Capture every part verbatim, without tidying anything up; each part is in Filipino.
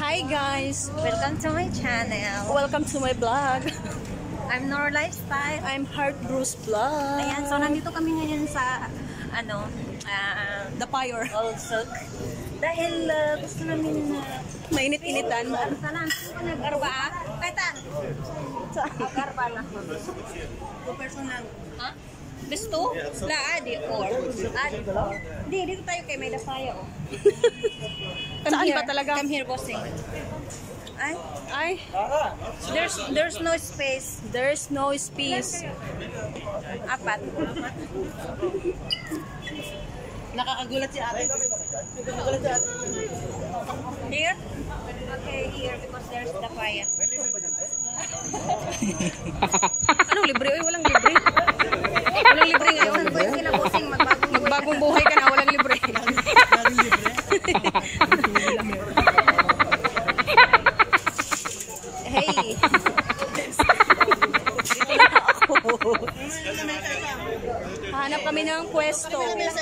Hi guys! Welcome to my channel. Welcome to my vlog. I'm Nor Lifestyle. I'm Heart Bruce Vlog. Ayan, so nandito kami ngayon sa ano, uh, The Fire. Also. Dahil uh, gusto namin uh, mainit-initan. Sana, nag-arba? Kaitan? Nag-arba lang. Two personal. Ha? Gusto? La, adi, or? Adi, or? Hindi, dito tayo kay may dafaya, oh. Saan ba talaga? Come here, bossing. Ay? Ay? There's, there's no space. There's no space. Apat. Nakakagulat si ate. Nakakagulat si ate. Here? Okay, here because there's dafaya. Anong libre? Uy, walang libre. Walang libre ngayon. Saan sila bossing? Magbagong, Magbagong buhay ka na, walang libre. Hey! Dito na ako. Hanap kami ng pwesto.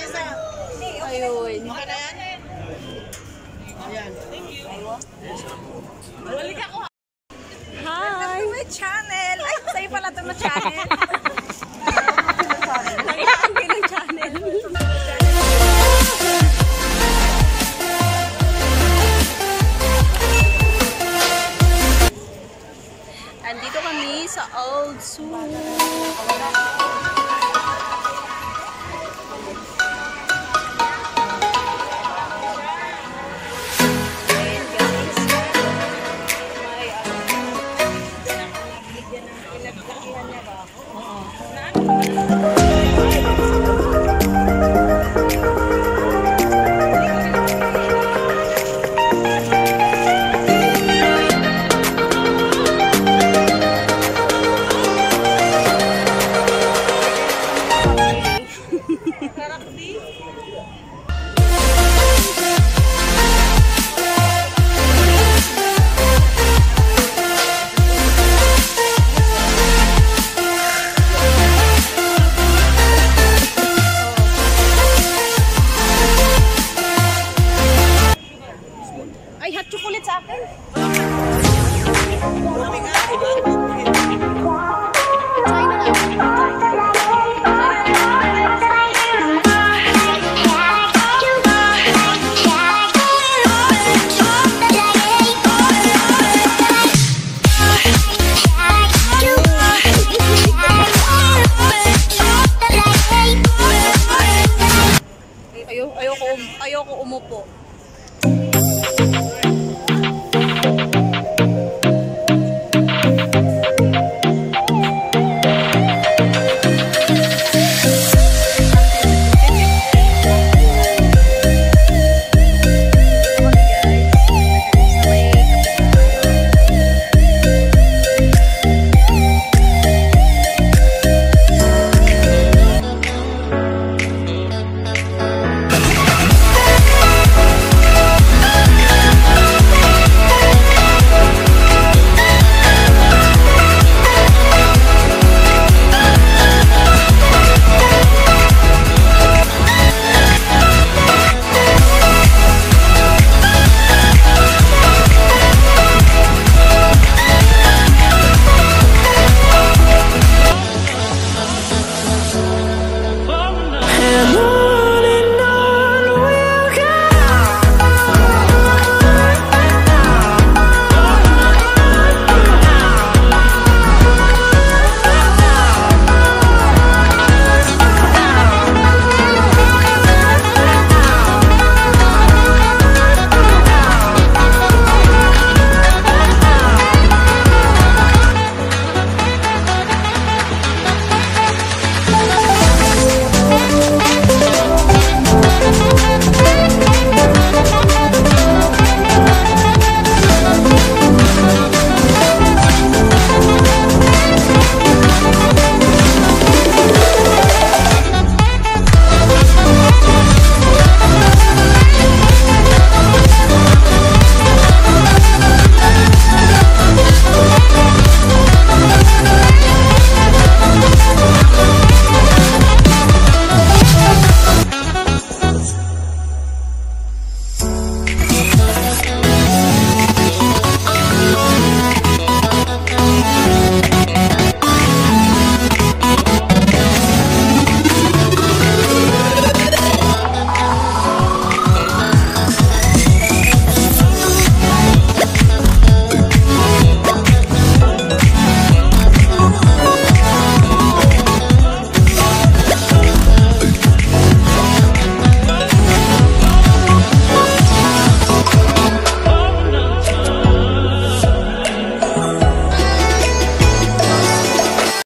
Ayun. Hi! my channel! Ay, sa'yo pala ito na channel. Nag-iangkin ng channel. Andito kami sa Old Zoo. Ay, hot chocolate sa akin.